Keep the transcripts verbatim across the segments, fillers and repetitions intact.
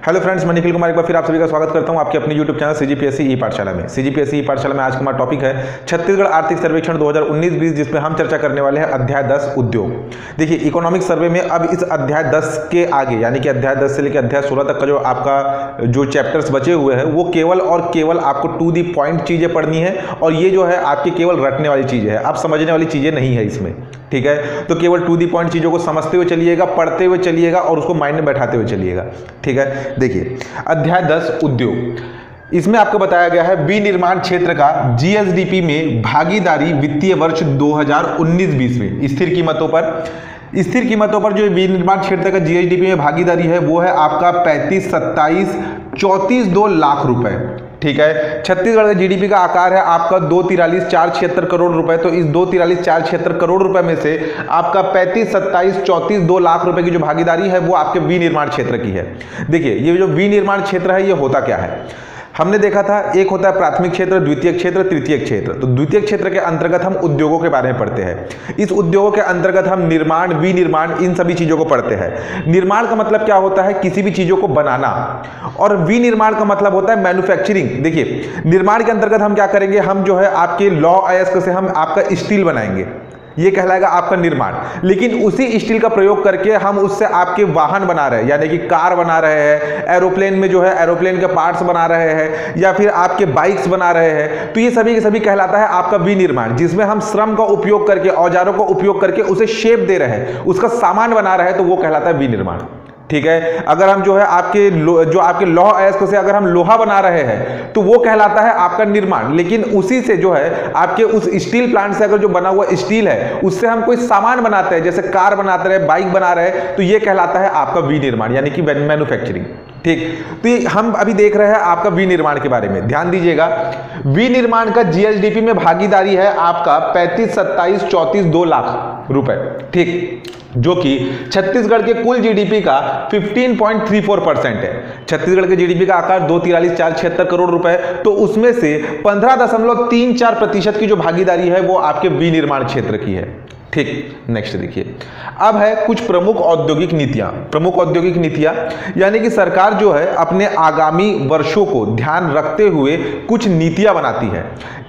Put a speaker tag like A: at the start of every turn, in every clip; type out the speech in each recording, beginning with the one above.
A: Hello friends, मैं निखिल कुमार एक बार फिर आप सभी का स्वागत करता हूं आपके अपने यूट्यूब चैनल सीजीपीएससी ई पाठशाला में। सीजीपीएससी ई पाठशाला में आज का हमारा टॉपिक है छत्तीसगढ़ आर्थिक सर्वेक्षण दो हज़ार उन्नीस बीस, जिसमें हम चर्चा करने वाले हैं अध्याय दस उद्योग। देखिए, इकोनॉमिक सर्वे में अब इस अध्याय दस के आगे यानी कि अध्याय दस से लेकर अध्याय सोलह तक का जो आपका जो चैप्टर्स बचे हुए हैं वो केवल और केवल आपको टू दी पॉइंट चीजें पढ़नी है, और ये जो है आपकी केवल रटने वाली चीजें है, आप समझने वाली चीजें नहीं है इसमें। ठीक है, तो केवल टू दी पॉइंट चीजों को समझते हुए चलिएगा, पढ़ते हुए चलिएगा और उसको माइंड में बैठाते हुए चलिएगा। ठीक है, देखिए अध्याय दस उद्योग, इसमें आपको बताया गया है विनिर्माण क्षेत्र का जीएसडीपी में भागीदारी वित्तीय वर्ष दो हज़ार उन्नीस बीस में स्थिर कीमतों पर स्थिर कीमतों पर जो विनिर्माण क्षेत्र का जीएसडीपी में भागीदारी है वो है आपका पैंतीस सत्ताईस चौंतीस दो लाख रुपए। ठीक है, छत्तीसगढ़ का जीडीपी का आकार है आपका दो तिरालीस चार छिहत्तर करोड़ रुपए। तो इस दो तिरालीस चार छिहत्तर करोड़ रुपए में से आपका पैंतीस सत्ताईस चौंतीस दो लाख रुपए की जो भागीदारी है वो आपके विनिर्माण क्षेत्र की है। देखिए, ये जो विनिर्माण क्षेत्र है ये होता क्या है, हमने देखा था एक होता है प्राथमिक क्षेत्र, द्वितीय क्षेत्र, तृतीय क्षेत्र। तो द्वितीय क्षेत्र के अंतर्गत हम उद्योगों के बारे में पढ़ते हैं। इस उद्योगों के अंतर्गत हम निर्माण, विनिर्माण, इन सभी चीजों को पढ़ते हैं। निर्माण का मतलब क्या होता है, किसी भी चीजों को बनाना, और विनिर्माण का मतलब होता है मैन्युफैक्चरिंग। देखिए, निर्माण के अंतर्गत हम क्या करेंगे, हम जो है आपके लौह अयस्क से हम आपका स्टील बनाएंगे, ये कहलाएगा आपका निर्माण। लेकिन उसी स्टील का प्रयोग करके हम उससे आपके वाहन बना रहे हैं, यानी कि कार बना रहे हैं, एरोप्लेन में जो है एरोप्लेन के पार्ट्स बना रहे हैं, या फिर आपके बाइक्स बना रहे हैं। तो ये सभी के सभी कहलाता है आपका विनिर्माण, जिसमें हम श्रम का उपयोग करके, औजारों का उपयोग करके उसे शेप दे रहे हैं, उसका सामान बना रहे हैं, तो वो कहलाता है विनिर्माण। ठीक है, अगर हम जो है आपके जो आपके लौह अयस्क से अगर हम लोहा बना रहे हैं तो वो कहलाता है आपका निर्माण। लेकिन उसी से जो है आपके उस स्टील प्लांट से अगर जो बना हुआ स्टील है उससे हम कोई सामान बनाते हैं, जैसे कार बनाते रहे, बाइक बना रहे, तो ये कहलाता है आपका विनिर्माण यानी कि मैन्युफैक्चरिंग। ठीक, तो ये हम अभी देख रहे हैं आपका विनिर्माण के बारे में। ध्यान दीजिएगा, विनिर्माण का जीएसडीपी में भागीदारी है आपका पैंतीस सत्ताईस चौंतीस दो लाख रुपए। ठीक, जो कि छत्तीसगढ़ के कुल जीडीपी का पंद्रह पॉइंट तीन चार परसेंट है। छत्तीसगढ़ के जीडीपी का आकार दो तिरालीस चार छिहत्तर करोड़ रुपए, तो उसमें से पंद्रह दशमलव तीन चार प्रतिशत की जो भागीदारी है वो आपके विनिर्माण क्षेत्र की है। ठीक, नेक्स्ट देखिए, अब है कुछ प्रमुख औद्योगिक नीतियां। प्रमुख औद्योगिक नीतियां यानी कि सरकार जो है अपने आगामी वर्षों को ध्यान रखते हुए कुछ नीतियां बनाती है।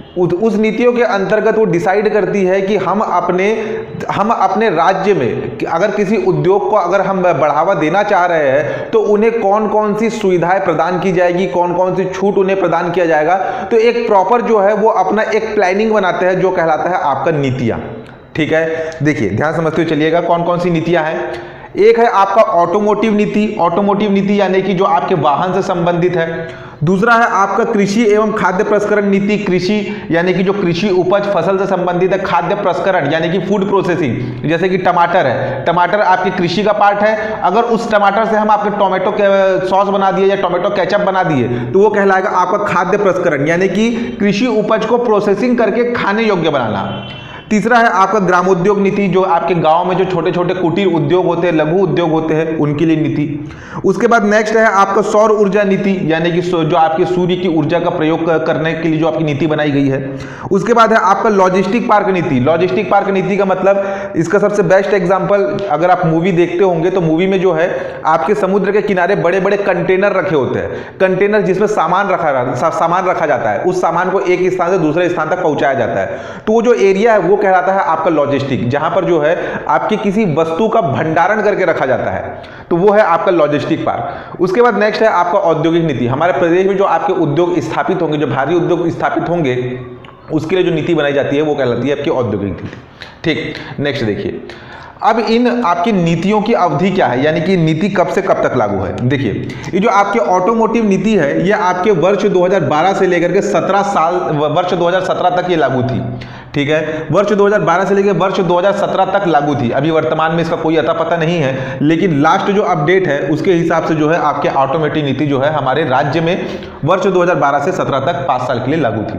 A: उस नीतियों के अंतर्गत वो डिसाइड करती है कि हम अपने हम अपने राज्य में अगर किसी उद्योग को अगर हम बढ़ावा देना चाह रहे हैं तो उन्हें कौन कौन सी सुविधाएं प्रदान की जाएगी, कौन कौन सी छूट उन्हें प्रदान किया जाएगा। तो एक प्रॉपर जो है वो अपना एक प्लानिंग बनाते हैं जो कहलाता है आपका नीतियां। ठीक है, देखिए ध्यान समझते हुए चलिएगा कौन कौन सी नीतियां हैं। एक है आपका ऑटोमोटिव नीति। ऑटोमोटिव नीति यानी कि जो आपके वाहन से संबंधित है। दूसरा है आपका कृषि एवं खाद्य प्रसंस्करण नीति। कृषि यानी कि जो कृषि उपज फसल से संबंधित है। खाद्य प्रसंस्करण यानी कि फूड प्रोसेसिंग, जैसे कि टमाटर है, टमाटर आपके कृषि का पार्ट है। अगर उस टमाटर से हम आपके टोमेटो सॉस बना दिए या टोमेटो केचप बना दिए तो वो कहलाएगा आपका खाद्य प्रसंस्करण, यानी कि कृषि उपज को प्रोसेसिंग करके खाने योग्य बनाना। तीसरा है आपका ग्रामोद्योग नीति, जो आपके गांव में जो छोटे छोटे कुटीर उद्योग होते हैं, लघु उद्योग होते हैं, उनके लिए नीति। उसके बाद नेक्स्ट है आपका सौर ऊर्जा नीति, यानी कि जो आपके सूर्य की ऊर्जा का प्रयोग करने के लिए जो आपकी नीति बनाई गई है। उसके बाद है आपका लॉजिस्टिक पार्क नीति। लॉजिस्टिक पार्क नीति का मतलब, इसका सबसे बेस्ट एग्जाम्पल अगर आप मूवी देखते होंगे तो मूवी में जो है आपके समुद्र के किनारे बड़े बड़े कंटेनर रखे होते हैं, कंटेनर जिसमें सामान रखा सामान रखा जाता है, उस सामान को एक स्थान से दूसरे स्थान तक पहुंचाया जाता है। तो वो जो एरिया है वो कहलाता है आपका लॉजिस्टिक, जहां पर जो है आपकी किसी वस्तु का भंडारण करके रखा जाता है, तो वो है आपका लॉजिस्टिक पार्क। उसके बाद नेक्स्ट है आपका औद्योगिक नीति। हमारे प्रदेश में जो आपके उद्योग स्थापित होंगे, जो भारी उद्योग स्थापित होंगे, उसके लिए जो नीति बनाई जाती है वो कहलाती है आपकी औद्योगिक नीति। ठीक, नेक्स्ट देखिए, अब इन आपकी नीतियों की अवधि क्या है, यानी कि नीति कब से कब तक लागू है। देखिए, ये जो आपके ऑटोमोटिव नीति है ये आपके वर्ष दो हज़ार बारह से लेकर के सत्रह साल वर्ष दो हज़ार सत्रह तक ये लागू थी। ठीक है, वर्ष दो हज़ार बारह से लेकर वर्ष दो हज़ार सत्रह तक लागू थी। अभी वर्तमान में इसका कोई अता पता नहीं है, लेकिन लास्ट जो अपडेट है उसके हिसाब से जो है आपके ऑटोमोटिव नीति जो है हमारे राज्य में वर्ष दो हज़ार बारह से सत्रह तक पाँच साल के लिए लागू थी।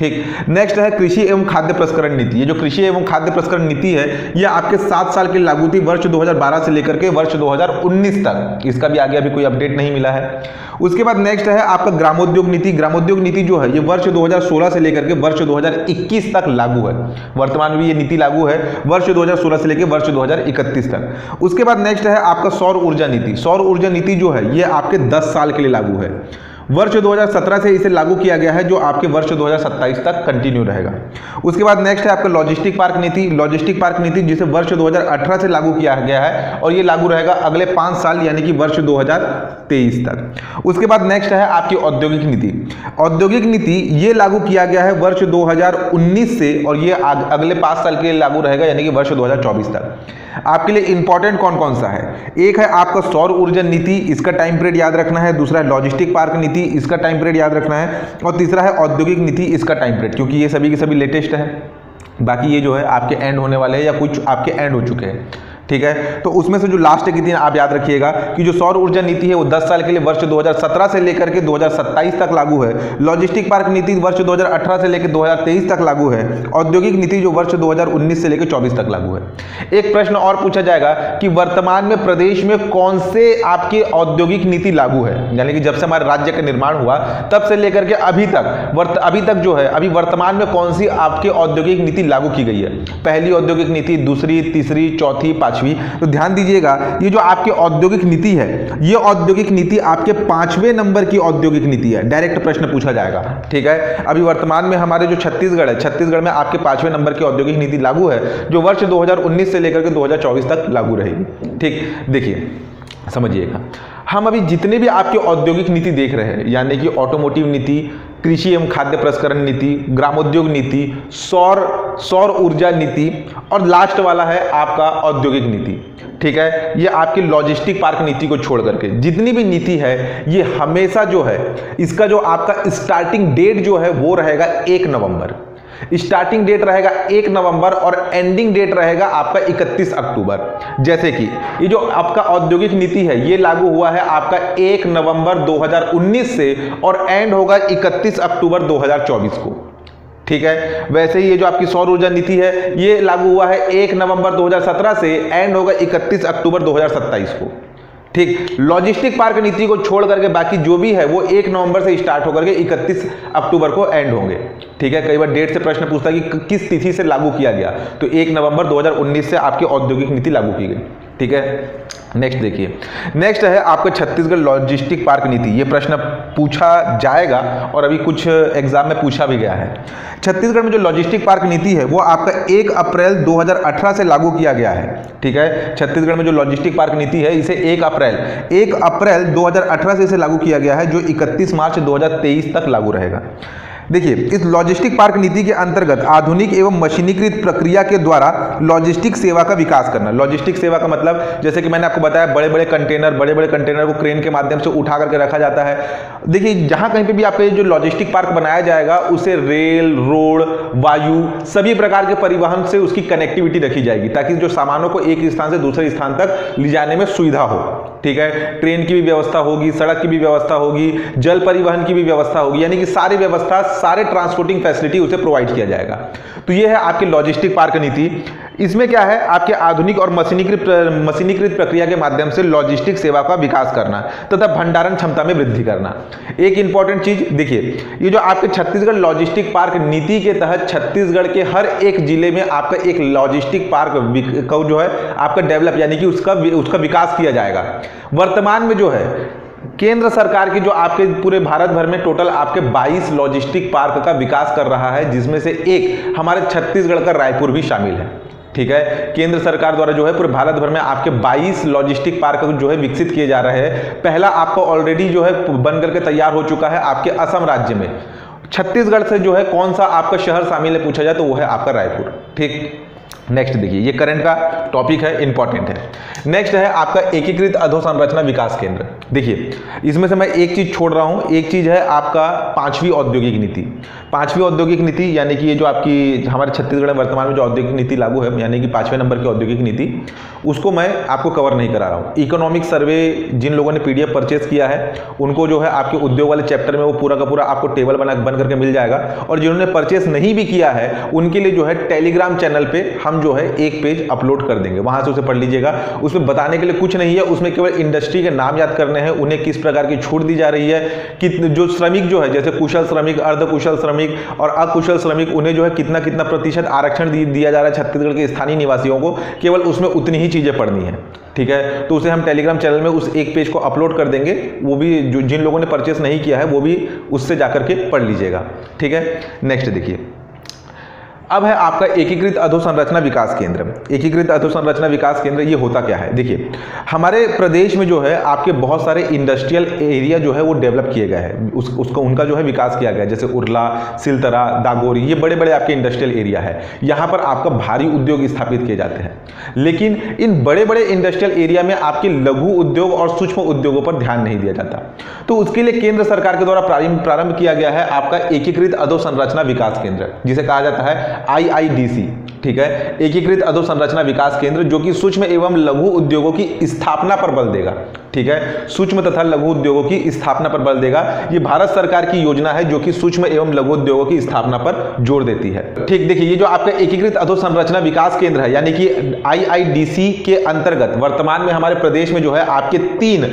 A: ठीक। नेक्स्ट है कृषि एवं खाद्य प्रसंस्करण नीति। ये जो कृषि एवं खाद्य प्रसंस्करण नीति है ये आपके सात साल की लागू थी, वर्ष दो हज़ार बारह से लेकर के वर्ष दो हज़ार उन्नीस तक। इसका भी आगे अभी कोई अपडेट नहीं मिला है। उसके बाद नेक्स्ट है आपका ग्रामोद्योग नीति। ग्रामोद्योग नीति जो है ये वर्ष दो हज़ार सोलह से लेकर के वर्ष दो हज़ार इक्कीस तक लागू है। वर्तमान में ये नीति लागू है वर्ष दो हज़ार सोलह से लेकर वर्ष दो हज़ार इकतीस तक। उसके बाद नेक्स्ट है आपका सौर ऊर्जा नीति। सौर ऊर्जा नीति जो है ये आपके दस साल के लिए लागू है। वर्ष दो हज़ार सत्रह से इसे लागू किया गया है, जो आपके वर्ष दो हज़ार सत्ताईस तक कंटिन्यू रहेगा। उसके बाद नेक्स्ट है आपका लॉजिस्टिक पार्क नीति। लॉजिस्टिक पार्क नीति जिसे वर्ष दो हज़ार अठारह से लागू किया गया है और ये लागू रहेगा अगले पाँच साल यानी कि वर्ष दो हज़ार तेईस तक। उसके बाद नेक्स्ट है आपकी औद्योगिक नीति। औद्योगिक नीति ये लागू किया गया है वर्ष दो हज़ार उन्नीस से और ये अगले पाँच साल के लिए लागू रहेगा यानी कि वर्ष दो हज़ार चौबीस तक। आपके लिए इंपॉर्टेंट कौन कौन सा है? एक है आपका सौर ऊर्जा नीति, इसका टाइम पीरियड याद रखना है। दूसरा है लॉजिस्टिक पार्क नीति, इसका टाइम पीरियड याद रखना है। और तीसरा है औद्योगिक नीति, इसका टाइम पीरियड, क्योंकि ये सभी के सभी लेटेस्ट है। बाकी ये जो है आपके एंड होने वाले हैं या कुछ आपके एंड हो चुके हैं, ठीक है। तो उसमें से जो लास्ट की तीन आप याद रखिएगा कि जो सौर ऊर्जा नीति है वो दस साल के लिए वर्ष दो हज़ार सत्रह से लेकर के दो हज़ार सत्ताईस तक लागू है। लॉजिस्टिक पार्क नीति वर्ष दो हज़ार अठारह से लेकर दो हज़ार तेईस तक लागू है। औद्योगिक नीति जो वर्ष दो हज़ार उन्नीस से लेकर चौबीस तक लागू है। एक प्रश्न और पूछा जाएगा कि वर्तमान में प्रदेश में कौन से आपकी औद्योगिक नीति लागू है, यानी कि जब से हमारे राज्य का निर्माण हुआ तब से लेकर के अभी तक वर्त अभी तक जो है अभी वर्तमान में कौन सी आपकी औद्योगिक नीति लागू की गई है। पहली औद्योगिक नीति, दूसरी, तीसरी, चौथी, पांचवी। तो ध्यान दीजिएगा ये जो आपकी औद्योगिक नीति है ये औद्योगिक नीति आपके पांचवें नंबर की औद्योगिक नीति है। डायरेक्ट प्रश्न पूछा जाएगा, ठीक है। अभी वर्तमान में हमारे जो छत्तीसगढ़ है, छत्तीसगढ़ में आपके पांचवें नंबर की औद्योगिक नीति लागू है जो वर्ष दो हज़ार उन्नीस से लेकर के दो हज़ार चौबीस तक लागू रहेगी, ठीक। देखिए समझिएगा, हम अभी जितने भी आपके औद्योगिक नीति देख रहे हैं यानी कि ऑटोमोटिव नीति, कृषि एवं खाद्य प्रसंस्करण नीति, ग्रामोद्योग नीति, सौर सौर ऊर्जा नीति और लास्ट वाला है आपका औद्योगिक नीति, ठीक है। ये आपकी लॉजिस्टिक पार्क नीति को छोड़ करके जितनी भी नीति है ये हमेशा जो है इसका जो आपका स्टार्टिंग डेट जो है वो रहेगा एक नवंबर। स्टार्टिंग डेट रहेगा एक नवंबर और एंडिंग डेट रहेगा आपका इकतीस अक्टूबर। जैसे कि ये जो आपका औद्योगिक नीति है ये लागू हुआ है आपका एक नवंबर दो हज़ार उन्नीस से और एंड होगा इकतीस अक्टूबर दो हज़ार चौबीस को, ठीक है। वैसे ही ये जो आपकी सौर ऊर्जा नीति है ये लागू हुआ है एक नवंबर दो हज़ार सत्रह से एंड होगा इकतीस अक्टूबर दो हज़ार सत्ताईस को, ठीक। लॉजिस्टिक पार्क नीति को छोड़ करके बाकी जो भी है वो एक नवंबर से स्टार्ट होकर के इकतीस अक्टूबर को एंड होंगे, ठीक है। कई बार डेट से प्रश्न पूछता है कि किस तिथि से लागू किया गया, तो एक नवंबर दो हज़ार उन्नीस से आपकी औद्योगिक नीति लागू की गई, ठीक है। नेक्स्ट देखिए, नेक्स्ट है आपका छत्तीसगढ़ लॉजिस्टिक पार्क नीति। ये प्रश्न पूछा जाएगा और अभी कुछ एग्जाम में पूछा भी गया है। छत्तीसगढ़ में जो लॉजिस्टिक पार्क नीति है वो आपका एक अप्रैल दो हज़ार अठारह से लागू किया गया है, ठीक है। छत्तीसगढ़ में जो लॉजिस्टिक पार्क नीति है इसे एक अप्रैल एक अप्रैल दो हज़ार अठारह से इसे लागू किया गया है जो इकतीस मार्च दो हज़ार तेईस तक लागू रहेगा। देखिए इस लॉजिस्टिक पार्क नीति के अंतर्गत आधुनिक एवं मशीनीकृत प्रक्रिया के द्वारा लॉजिस्टिक सेवा का विकास करना। लॉजिस्टिक सेवा का मतलब जैसे कि मैंने आपको बताया बड़े बड़े कंटेनर बड़े बड़े कंटेनर को क्रेन के माध्यम से उठा करके रखा जाता है। देखिए जहां कहीं पे भी आपका जो लॉजिस्टिक पार्क बनाया जाएगा उसे रेल, रोड, वायु सभी प्रकार के परिवहन से उसकी कनेक्टिविटी रखी जाएगी ताकि जो सामानों को एक स्थान से दूसरे स्थान तक ले जाने में सुविधा हो, ठीक है। ट्रेन की भी व्यवस्था होगी, सड़क की भी व्यवस्था होगी, जल परिवहन की भी व्यवस्था होगी, यानी कि सारी व्यवस्था सारे ट्रांसपोर्टिंग फैसिलिटी उसे प्रोवाइड किया जाएगा। तो ये है आपकी लॉजिस्टिक पार्क नीति। इसमें क्या है आपके आधुनिक और मशीनीकृत मशीनीकृत प्रक्रिया के माध्यम से लॉजिस्टिक सेवा का विकास करना तथा भंडारण क्षमता में वृद्धि करना। एक इंपॉर्टेंट चीज देखिए, ये जो आपके छत्तीसगढ़ लॉजिस्टिक पार्क नीति के तहत छत्तीसगढ़ के हर एक जिले में आपका एक लॉजिस्टिक पार्क को जो है आपका डेवलप यानी कि उसका उसका विकास किया जाएगा। वर्तमान में जो है केंद्र सरकार की जो आपके पूरे भारत भर में टोटल आपके बाईस लॉजिस्टिक पार्क का विकास कर रहा है, जिसमें से एक हमारे छत्तीसगढ़ का रायपुर भी शामिल है, ठीक है। केंद्र सरकार द्वारा जो है पूरे भारत भर में आपके बाईस लॉजिस्टिक पार्क जो है विकसित किए जा रहे हैं। पहला आपको ऑलरेडी जो है बन करके तैयार हो चुका है आपके असम राज्य में। छत्तीसगढ़ से जो है कौन सा आपका शहर शामिल है पूछा जाए तो वो है आपका रायपुर, ठीक। नेक्स्ट देखिए, ये करंट का टॉपिक है, इंपॉर्टेंट है। नेक्स्ट है आपका एकीकृत अधोसंरचना विकास केंद्र। देखिए इसमें से मैं एक चीज छोड़ रहा हूं, एक चीज है आपका पांचवी औद्योगिक नीति। पांचवी औद्योगिक नीति यानी कि ये जो आपकी हमारे छत्तीसगढ़ में वर्तमान में जो औद्योगिक नीति लागू है, यानी कि पांचवें नंबर की औद्योगिक नीति, उसको मैं आपको कवर नहीं करा रहा हूँ। इकोनॉमिक सर्वे जिन लोगों ने पीडीएफ परचेज किया है उनको जो है आपके उद्योग वाले चैप्टर में वो पूरा का पूरा आपको टेबल बना बन करके मिल जाएगा, और जिन्होंने परचेज नहीं भी किया है उनके लिए जो है टेलीग्राम चैनल पे हम जो है एक पेज अपलोड कर देंगे, वहां से उसे पढ़ लीजिएगा। उसमें बताने के लिए कुछ नहीं है, उसमें केवल इंडस्ट्री के नाम याद करने हैं, उन्हें किस प्रकार की छूट दी जा रही है, कि जो श्रमिक जो है जैसे कुशल श्रमिक, अर्धकुशल श्रमिक और अकुशल श्रमिक, उन्हें जो है कितना कितना प्रतिशत आरक्षण दिया जा रहा है छत्तीसगढ़ के स्थानीय निवासियों को, केवल उसमें उतनी ही चीजें पढ़नी है। ठीक है, तो उसे हम टेलीग्राम चैनल में उस एक पेज को अपलोड कर देंगे, वो भी जो जिन लोगों ने परचेस नहीं किया है वो भी उससे जाकर के पढ़ लीजिएगा। ठीक है, नेक्स्ट देखिए, अब है आपका एकीकृत अधोसंरचना विकास केंद्र। एकीकृत अधोसंरचना विकास केंद्र ये होता क्या है? देखिए हमारे प्रदेश में जो है आपके बहुत सारे इंडस्ट्रियल एरिया जो है वो डेवलप किए गए हैं, उस उसको उनका जो है विकास किया गया है, जैसे उरला, सिलतरा, दागोरी, ये बड़े बड़े आपके इंडस्ट्रियल एरिया है। यहाँ पर आपका भारी उद्योग स्थापित किए जाते हैं, लेकिन इन बड़े बड़े इंडस्ट्रियल एरिया में आपके लघु उद्योग और सूक्ष्म उद्योगों पर ध्यान नहीं दिया जाता। तो उसके लिए केंद्र सरकार के द्वारा प्रारंभ किया गया है आपका एकीकृत अधोसंरचना विकास केंद्र, जिसे कहा जाता है आई आई डी सी। ठीक है, एकीकृत अधोसंरचना विकास केंद्र, जो कि सूक्ष्म एवं लघु उद्योगों की स्थापना पर बल देगा। ठीक है, सूक्ष्म तथा लघु उद्योगों की स्थापना पर बल देगा। ये भारत सरकार की योजना है जो कि सूक्ष्म एवं लघु उद्योगों की स्थापना पर जोर देती है। ठीक, देखिए ये जो आपका एकीकृत अधोसंरचना विकास केंद्र है, यानी कि आई आई डी सी के अंतर्गत वर्तमान में हमारे प्रदेश में जो है आपके तीन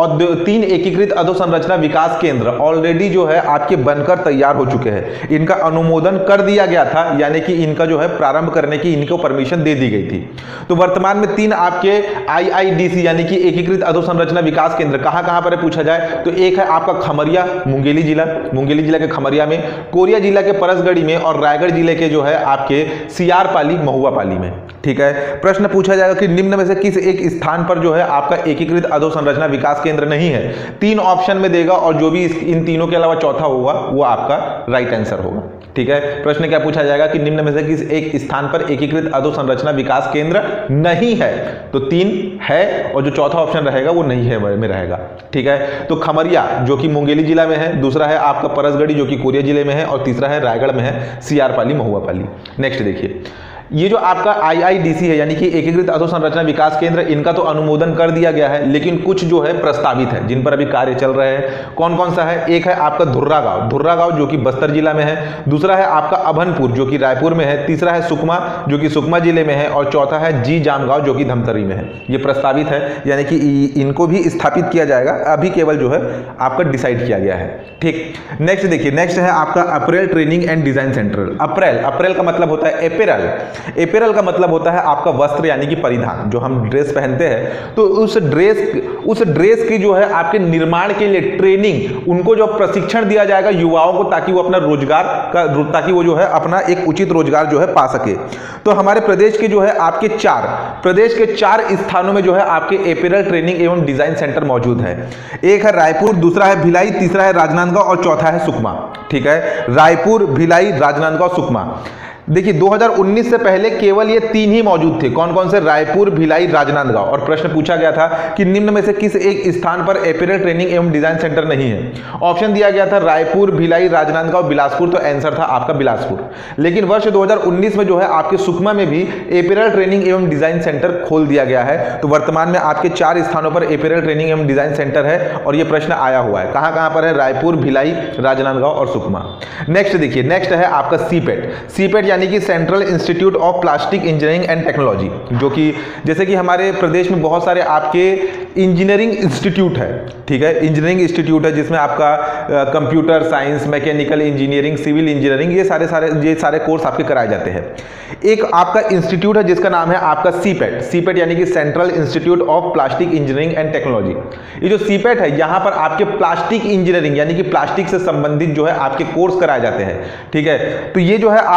A: तीन एकीकृत अधोसंरचना विकास केंद्र ऑलरेडी जो है आपके बनकर तैयार हो चुके हैं। इनका अनुमोदन कर दिया गया था, यानी कि इनका जो है प्रारंभ करने की इनको परमिशन दे दी गई थी। तो वर्तमान में तीन आपके आई आई डी सी यानी कि एकीकृत अधोसंरचना विकास केंद्र कहां कहां पर पूछा जाए तो एक है आपका खमरिया, मुंगेली जिला, मुंगेली जिला के खमरिया में, कोरिया जिला के परसगढ़ी में, और रायगढ़ जिले के जो है आपके सियारपाली, महुआपाली में। ठीक है, प्रश्न पूछा जाएगा कि निम्न में से किस एक स्थान पर जो है आपका एकीकृत अधोसंरचना विकास केंद्र नहीं है? तीन ऑप्शन में देगा और जो भी इन तीनों के अलावा चौथा होगा वो आपका राइट आंसर होगा। ठीक है, प्रश्न क्या पूछा जाएगा कि निम्न में से किस एक स्थान पर एकीकृत अधोसंरचना विकास केंद्र नहीं है? तो तीन है और जो चौथा ऑप्शन रहेगा वो नहीं है में रहेगा। ठीक है, तो खमरिया जो कि मुंगेली जिला में है, दूसरा है आपका परसगढ़ी जो कि कोरिया जिले में है, और तीसरा है रायगढ़ में है, सियारपाली, महुआपाली। नेक्स्ट देखिए, ये जो आपका आई आई डी सी है यानी कि एकीकृत अधोसंरचना विकास केंद्र, इनका तो अनुमोदन कर दिया गया है, लेकिन कुछ जो है प्रस्तावित है जिन पर अभी कार्य चल रहे हैं। कौन कौन सा है? एक है आपका धुर्रा गांव, धुर्रा गांव जो कि बस्तर जिला में है, दूसरा है आपका अभनपुर जो कि रायपुर में है, तीसरा है सुकमा जो कि सुकमा जिले में है, और चौथा है जी जामगांव जो कि धमतरी में है। ये प्रस्तावित है, यानी कि इनको भी स्थापित किया जाएगा, अभी केवल जो है आपका डिसाइड किया गया है। ठीक, नेक्स्ट देखिए, नेक्स्ट है आपका apparel training and design centre. Apparel, apparel का मतलब होता है एपेरल, एपेरल का मतलब होता है आपका वस्त्र यानी कि परिधान, जो हम ड्रेस पहनते हैं। तो उस ड्रेस उस ड्रेस की जो है आपके निर्माण के लिए ट्रेनिंग, उनको जो प्रशिक्षण दिया जाएगा युवाओं को, ताकि वो अपना रोजगार का ताकि वो जो है अपना एक उचित रोजगार जो है पा सके। तो हमारे प्रदेश के जो है आपके चार प्रदेश के चार स्थानों में जो है आपके एपेरल ट्रेनिंग एवं डिजाइन सेंटर मौजूद है। एक है रायपुर, दूसरा है भिलाई, तीसरा है राजनांदगांव और चौथा है सुकमा। ठीक है, रायपुर, भिलाई, राजनांदगांव, सुकमा। देखिए दो हज़ार उन्नीस से पहले केवल ये तीन ही मौजूद थे। कौन कौन से? रायपुर, भिलाई, राजनांदगांव। और प्रश्न पूछा गया था कि निम्न में से किस एक स्थान पर एपेरल ट्रेनिंग एवं डिजाइन सेंटर नहीं है? ऑप्शन दिया गया था रायपुर, भिलाई, राजनांदगांव, बिलासपुर, तो आंसर था आपका बिलासपुर। लेकिन वर्ष दो हज़ार उन्नीस में जो है आपके सुकमा में भी एपेरल ट्रेनिंग एवं डिजाइन सेंटर खोल दिया गया है। तो वर्तमान में आपके चार स्थानों पर एपेरल ट्रेनिंग एवं डिजाइन सेंटर है, और यह प्रश्न आया हुआ है। कहां कहां पर है? रायपुर, भिलाई, राजनांदगांव और सुकमा। नेक्स्ट देखिए, नेक्स्ट है आपका सीपेट। सीपेट यानी कि central institute of plastic engineering and technology, जो कि जैसे कि हमारे प्रदेश में बहुत सारे आपके इंजीनियरिंग इंस्टीट्यूट है। ठीक है, इंजीनियरिंग इंस्टीट्यूट है जिसमें आपका computer science, mechanical engineering, civil engineering, ये सारे सारे ये सारे कोर्स आपके कराए जाते हैं। एक आपका इंस्टीट्यूट है जिसका नाम है आपका सीपेट। सीपेट यानी कि central institute of plastic engineering and technology. ये जो सीपेट है, यहाँ पर आपके प्लास्टिक इंजीनियरिंग यानी कि प्लास्टिक से संबंधित जो है आपके कोर्स कराए जाते हैं। ठीक है, तो ये जो है आपका सी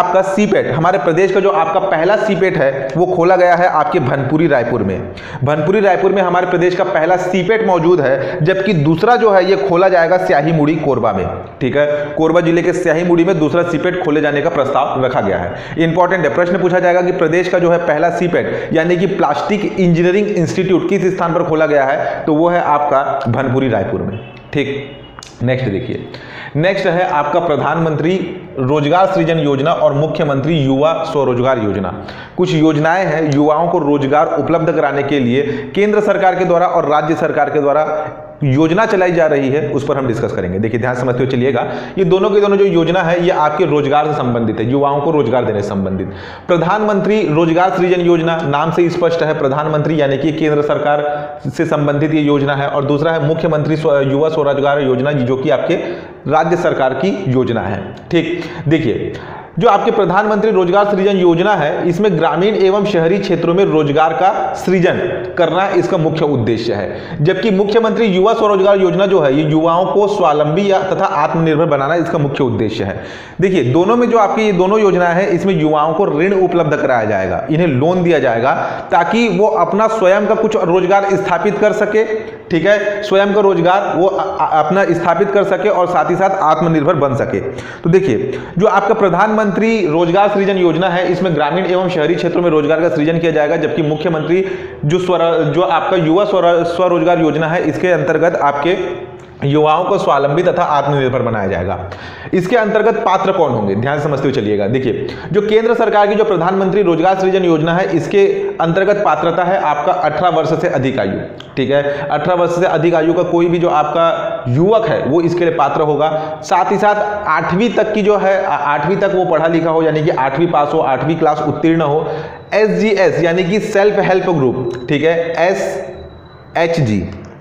A: सीपेट, हमारे प्रदेश का जो आपका पहला सीपेट है वो खोला गया है आपके भनपुरी रायपुर में। भनपुरी रायपुर में हमारे प्रदेश का पहला सीपेट मौजूद है, जबकि दूसरा जो है ये खोला जाएगा स्याहीमुड़ी कोरबा में। ठीक है, कोरबा जिले के स्याहीमुड़ी में दूसरा सीपेट खोले जाने का प्रस्ताव रखा गया है। इंपॉर्टेंट है, प्रश्न पूछा जाएगा कि प्रदेश का जो है पहला सीपेट यानी कि प्लास्टिक इंजीनियरिंग इंस्टीट्यूट किस स्थान पर खोला गया है, तो वो है आपका भनपुरी रायपुर में। ठीक, नेक्स्ट देखिए, नेक्स्ट है आपका प्रधानमंत्री रोजगार सृजन योजना और मुख्यमंत्री युवा स्वरोजगार योजना। कुछ योजनाएं हैं युवाओं को रोजगार उपलब्ध कराने के लिए केंद्र सरकार के द्वारा और राज्य सरकार के द्वारा योजना चलाई जा रही है, उस पर हम डिस्कस करेंगे। देखिए ध्यान समझते हुए चलिएगा, ये दोनों के दोनों जो योजना है ये आपके रोजगार से संबंधित है, युवाओं को रोजगार देने से संबंधित। प्रधानमंत्री रोजगार सृजन योजना नाम से स्पष्ट है, प्रधानमंत्री यानी कि केंद्र सरकार से संबंधित ये योजना है। और दूसरा है मुख्यमंत्री युवा स्वरोजगार योजना, जो कि आपके राज्य सरकार की योजना है। ठीक, देखिए जो आपके प्रधानमंत्री रोजगार सृजन योजना है, इसमें ग्रामीण एवं शहरी क्षेत्रों में रोजगार का सृजन करना इसका मुख्य उद्देश्य है, जबकि मुख्यमंत्री युवा स्वरोजगार योजना जो है ये युवाओं को स्वावलंबी या तथा आत्मनिर्भर बनाना इसका मुख्य उद्देश्य है। देखिए दोनों में जो आपकी ये दोनों योजनाएं हैं, इसमें युवाओं को ऋण उपलब्ध कराया जाएगा, इन्हें लोन दिया जाएगा ताकि वो अपना स्वयं का कुछ रोजगार स्थापित कर सके। ठीक है, स्वयं का रोजगार वो अपना स्थापित कर सके और साथ ही साथ आत्मनिर्भर बन सके। तो देखिए जो आपका प्रधानमंत्री रोजगार सृजन योजना है, इसमें ग्रामीण एवं शहरी क्षेत्रों में रोजगार का सृजन किया जाएगा, जबकि मुख्यमंत्री जो स्वर जो आपका युवा स्वरोजगार योजना है, इसके अंतर्गत आपके युवाओं को स्वावलंबी तथा आत्मनिर्भर बनाया जाएगा। इसके अंतर्गत पात्र कौन होंगे, ध्यान समझते हुए चलिएगा। देखिए जो केंद्र सरकार की जो प्रधानमंत्री रोजगार सृजन योजना है, इसके अंतर्गत पात्रता है आपका अठारह वर्ष से अधिक आयु। ठीक है, अठारह वर्ष से अधिक आयु का कोई भी जो आपका युवक है वो इसके लिए पात्र होगा। साथ ही साथ आठवीं तक की जो है आठवीं तक वो पढ़ा लिखा हो, यानी कि आठवीं पास हो, आठवीं क्लास उत्तीर्ण हो। एस जी एस यानी कि सेल्फ हेल्प ग्रुप, ठीक है, एस एच जी,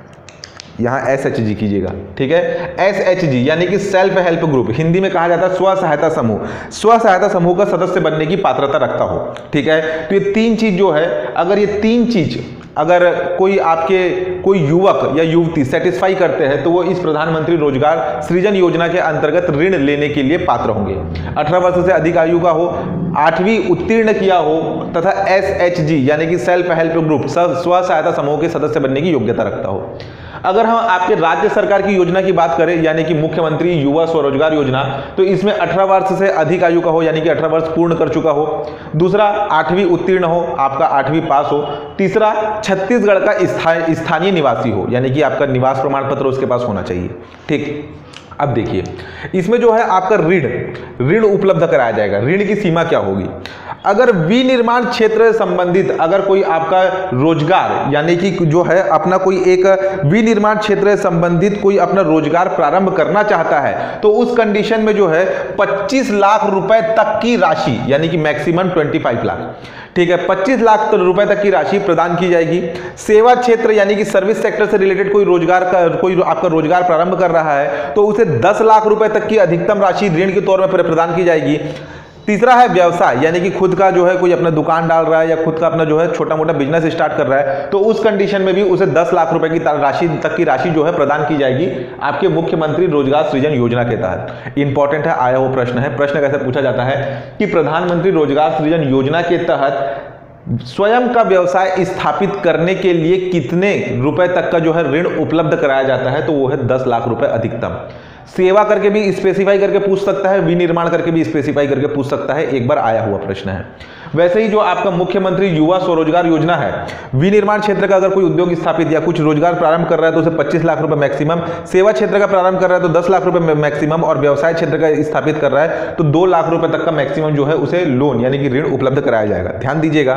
A: यहाँ एस एच जी कीजिएगा। ठीक है, एस एच जी यानी कि सेल्फ हेल्प ग्रुप, हिंदी में कहा जाता है स्व सहायता समूह, स्व सहायता समूह का सदस्य बनने की पात्रता रखता हो। ठीक है, तो ये तीन चीज जो है, अगर ये तीन चीज अगर कोई आपके कोई युवक या युवती सेटिस्फाई करते हैं तो वो इस प्रधानमंत्री रोजगार सृजन योजना के अंतर्गत ऋण लेने के लिए पात्र होंगे। अठारह वर्ष से अधिक आयु का हो, आठवीं उत्तीर्ण किया हो तथा एस एच जी यानी कि सेल्फ हेल्प ग्रुप स्व सहायता समूह के सदस्य बनने की योग्यता रखता हो। अगर हम आपके राज्य सरकार की योजना की बात करें, यानी कि मुख्यमंत्री युवा स्वरोजगार योजना, तो इसमें अठारह वर्ष से अधिक आयु का हो, यानी कि अठारह वर्ष पूर्ण कर चुका हो। दूसरा आठवीं उत्तीर्ण हो, आपका आठवीं पास हो। तीसरा छत्तीसगढ़ का स्थानीय स्थानीय निवासी हो, यानी कि आपका निवास प्रमाण पत्र उसके पास होना चाहिए। ठीक, अब देखिए इसमें जो है आपका ऋण ऋण उपलब्ध कराया जाएगा। ऋण की सीमा क्या होगी, अगर विनिर्माण क्षेत्र से संबंधित अगर कोई आपका रोजगार यानी कि जो है अपना कोई एक विनिर्माण क्षेत्र से संबंधित कोई अपना रोजगार प्रारंभ करना चाहता है, तो उस कंडीशन में जो है पच्चीस लाख रुपए तक की राशि यानी कि मैक्सिमम पच्चीस लाख, ठीक है, पच्चीस लाख रुपए तक की राशि प्रदान की जाएगी। सेवा क्षेत्र यानी कि सर्विस सेक्टर से रिलेटेड कोई रोजगार का कोई आपका रोजगार प्रारंभ कर रहा है तो उसे दस लाख रुपए तक की अधिकतम राशि ऋण के तौर पर प्रदान की जाएगी। तीसरा है व्यवसाय, यानी कि खुद का जो है कोई अपना दुकान डाल रहा है या खुद का अपना जो है छोटा मोटा बिजनेस स्टार्ट कर रहा है, तो उस कंडीशन में भी उसे दस लाख रुपए की राशि तक की राशि जो है प्रदान की जाएगी आपके मुख्यमंत्री रोजगार सृजन योजना के तहत। इंपॉर्टेंट है, आया वो प्रश्न है। प्रश्न कैसे पूछा जाता है कि प्रधानमंत्री रोजगार सृजन योजना के तहत स्वयं का व्यवसाय स्थापित करने के लिए कितने रुपए तक का जो है ऋण उपलब्ध कराया जाता है, तो वो है दस लाख रुपए अधिकतम। सेवा करके भी स्पेसिफाई करके पूछ सकता है, विनिर्माण करके भी स्पेसिफाई करके पूछ सकता है, एक बार आया हुआ प्रश्न है। वैसे ही जो आपका मुख्यमंत्री युवा स्वरोजगार योजना है, विनिर्माण क्षेत्र का अगर कोई उद्योग स्थापित या कुछ रोजगार प्रारंभ कर रहा है तो उसे पच्चीस लाख रुपए मैक्सिमम, सेवा क्षेत्र का प्रारंभ कर रहा है तो दस लाख रुपए मैक्सिमम, और व्यवसाय क्षेत्र का स्थापित कर रहा है तो दो लाख रुपए तक का मैक्सिमम जो है उसे लोन यानी कि ऋण उपलब्ध कराया जाएगा। ध्यान दीजिएगा,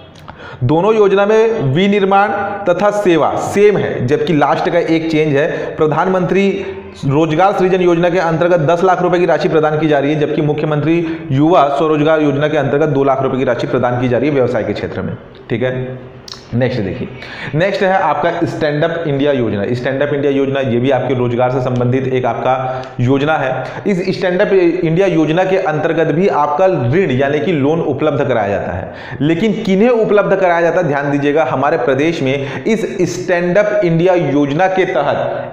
A: दोनों योजना में विनिर्माण तथा सेवा सेम है, जबकि लास्ट का एक चेंज है। प्रधानमंत्री रोजगार सृजन योजना के अंतर्गत दस लाख रुपए की राशि प्रदान की जा रही है, जबकि मुख्यमंत्री युवा स्वरोजगार योजना के अंतर्गत दो लाख रुपए की राशि प्रदान की जा रही है व्यवसाय के क्षेत्र में। ठीक है, नेक्स्ट देखिए, नेक्स्ट है आपका स्टैंड अप इंडिया योजना। स्टैंड अप इंडिया योजना ये भी आपके रोजगार से संबंधित एक आपका योजना है। इस स्टैंड अप इंडिया योजना के अंतर्गत भी आपका ऋण यानी कि लोन उपलब्ध कराया जाता है, लेकिन किन्हें उपलब्ध कराया जाता है ध्यान दीजिएगा। हमारे प्रदेश में इस स्टैंड अप इंडिया योजना के तहत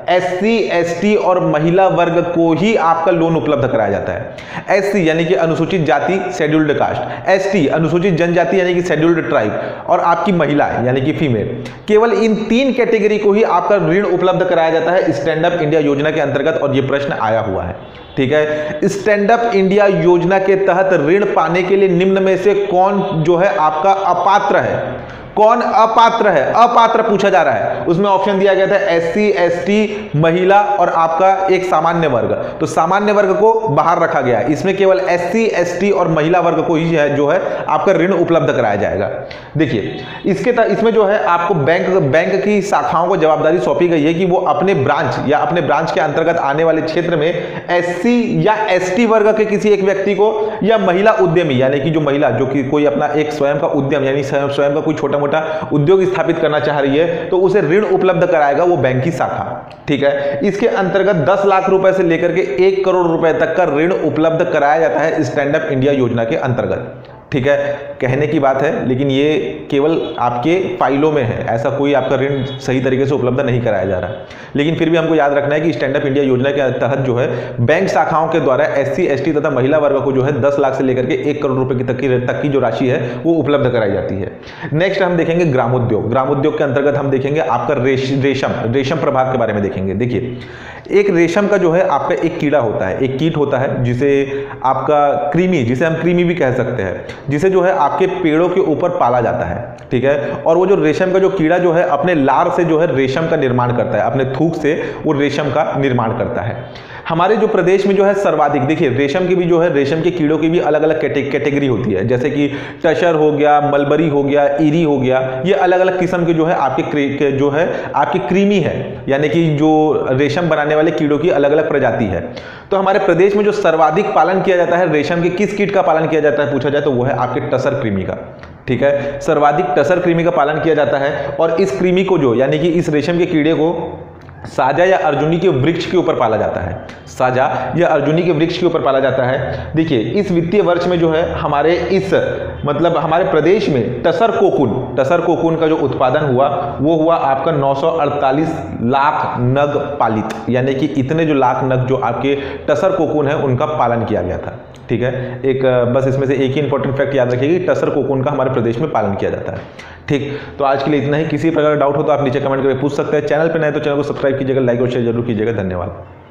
A: एससी, एसटी और महिला वर्ग को ही आपका लोन उपलब्ध कराया जाता है। एससी यानी कि अनुसूचित जाति शेड्यूल्ड कास्ट, एसटी अनुसूचित जनजाति यानी कि शेड्यूल्ड ट्राइब, और आपकी महिला यानी कि फीमेल, केवल इन तीन कैटेगरी को ही आपका ऋण उपलब्ध कराया जाता है स्टैंड अप इंडिया योजना के अंतर्गत। और यह प्रश्न आया हुआ है, ठीक है। स्टैंड अप इंडिया योजना के तहत ऋण पाने के लिए निम्न में से कौन जो है आपका अपात्र है, कौन अपात्र है, अपात्र पूछा जा रहा है। उसमें ऑप्शन दिया गया था एससी, एसटी, महिला और आपका एक सामान्य वर्ग। तो सामान्य वर्ग को बाहर रखा गया, इसमें केवल एससी, एसटी और महिला वर्ग को ही है जो है आपका ऋण उपलब्ध कराया जाएगा। देखिए इसके तहत इसमें जो है आपको बैंक बैंक की शाखाओं को जवाबदारी सौंपी गई है कि वो अपने ब्रांच या अपने ब्रांच के अंतर्गत आने वाले क्षेत्र में एससी या एसटी वर्ग के किसी एक व्यक्ति को या महिला उद्यमी यानी कि जो महिला जो कि कोई अपना एक स्वयं का उद्यम यानी स्वयं का कोई छोटा उद्योग स्थापित करना चाह रही है तो उसे ऋण उपलब्ध कराएगा वो बैंक की शाखा, ठीक है। इसके अंतर्गत दस लाख रुपए से लेकर के एक करोड़ रुपए तक का ऋण उपलब्ध कराया जाता है स्टैंड अप इंडिया योजना के अंतर्गत, ठीक है। कहने की बात है लेकिन ये केवल आपके फाइलों में है, ऐसा कोई आपका ऋण सही तरीके से उपलब्ध नहीं कराया जा रहा है। लेकिन फिर भी हमको याद रखना है कि स्टैंड अप इंडिया योजना के तहत जो है बैंक शाखाओं के द्वारा एससी, एसटी तथा महिला वर्ग को जो है दस लाख से लेकर के एक करोड़ रुपए की तक की तक की जो राशि है वो उपलब्ध कराई जाती है। नेक्स्ट हम देखेंगे ग्रामोद्योग। ग्रामोद्योग के अंतर्गत हम देखेंगे आपका रेश, रेशम रेशम प्रभाग के बारे में देखेंगे। देखिए एक रेशम का जो है आपका एक कीड़ा होता है, एक कीट होता है जिसे आपका कृमि, जिसे हम कृमि भी कह सकते हैं, जिसे जो है आपके पेड़ों के ऊपर पाला जाता है, ठीक है। और वो जो रेशम का जो कीड़ा जो है अपने लार से जो है रेशम का निर्माण करता है, अपने थूक से वो रेशम का निर्माण करता है। हमारे जो प्रदेश में जो है सर्वाधिक, देखिए रेशम की भी जो है रेशम के कीड़ों की भी अलग अलग कैटेगरी होती है, जैसे कि टशर हो गया, मलबरी हो गया, ईरी हो गया, ये अलग अलग किस्म के जो है आपके जो है आपकी कृमि है, यानी कि जो रेशम बनाने वाले कीड़ों की अलग अलग प्रजाति है। तो हमारे प्रदेश में जो सर्वाधिक पालन किया जाता है रेशम के किस कीट का पालन किया जाता है पूछा जाए तो वो है आपके टसर कृमि का, ठीक है। सर्वाधिक टसर कृमि का पालन किया जाता है और इस कृमि को जो यानी कि इस रेशम के कीड़े को साजा या अर्जुनी के वृक्ष के ऊपर पाला जाता है, साजा या अर्जुनी के वृक्ष के ऊपर पाला जाता है। देखिए इस वित्तीय वर्ष में जो है हमारे इस मतलब हमारे प्रदेश में टसर कोकून टसर कोकून का जो उत्पादन हुआ वो हुआ आपका नौ सौ अड़तालीस लाख नग पालित, यानी कि इतने जो लाख नग जो आपके टसर कोकून है उनका पालन किया गया था, ठीक है। एक बस इसमें से एक ही इंपॉर्टेंट फैक्ट याद रखिएगा कि टसर कोकून का हमारे प्रदेश में पालन किया जाता है, ठीक। तो आज के लिए इतना ही। किसी प्रकार का डाउट हो तो आप नीचे कमेंट करके पूछ सकते हैं। चैनल पर नए तो चैनल को सब्सक्राइब कीजिएगा, लाइक और शेयर जरूर कीजिएगा। धन्यवाद।